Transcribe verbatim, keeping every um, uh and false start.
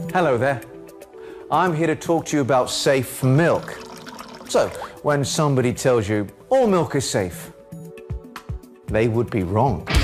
Hello there. I'm here to talk to you about safe milk. So, when somebody tells you all milk is safe, they would be wrong.